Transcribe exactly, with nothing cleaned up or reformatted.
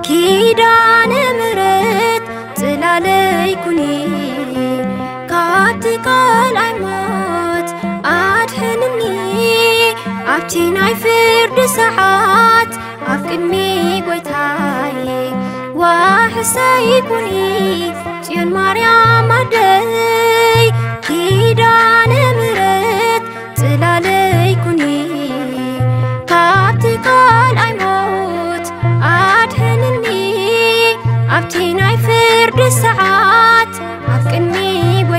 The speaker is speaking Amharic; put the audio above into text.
ኪዳነ ምሕረት ጽላለይ ኩኒ ካብቲ ቃልኣይ ሞት ኣድሕንኒ ኣብቲ ናይ ፍርዲ ሰዓት ኣብ ቅድሚ ጎይታዬ ዋሕሰይ ኩኒ ጽዮን ማርያም ኣደይ ኪዳነ ምሕረት ጽላለይ ኩኒ ካብቲ ቃልኣይ ሞት ኣድሕንኒ ኣብቲ ናይ ፍርዲ ሰዓት ኣብ ቅድሚ